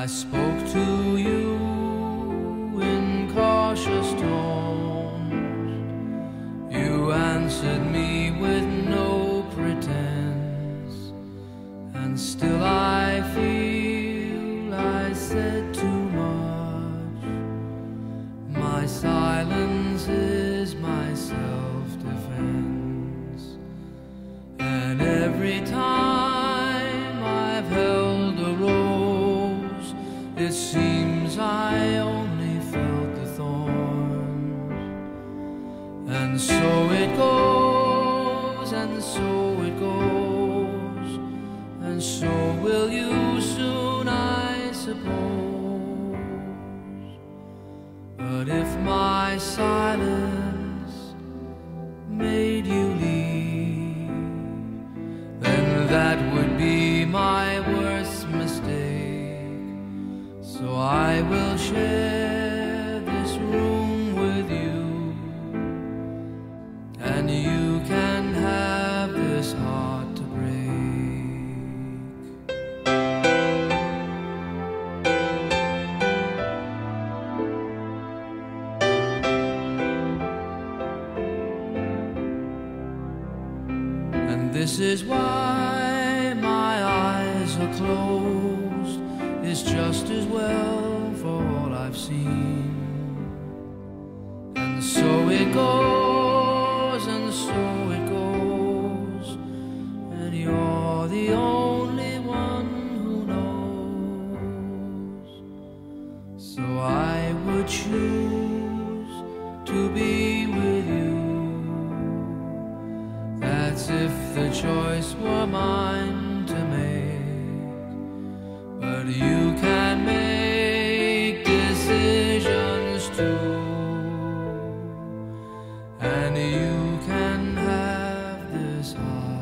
spoke to you in cautious tones. You answered me with no pretense, and still I feel I said too much. My silence is my self-defense, and every time I've held a rose, it seems I only felt the thorns. And so it goes, and so it goes, and so will you soon, I suppose. But if my silence made you leave, then that would be my worst mistake. So I will share this room with you, and you can have this heart to break. And this is why my eyes are closed. It's just as well for all I've seen. And so it goes, and so it goes, and you're the only one who knows. So I would choose to be with you. That's if the choice were mine to make. But you can make decisions too, and you can have this heart.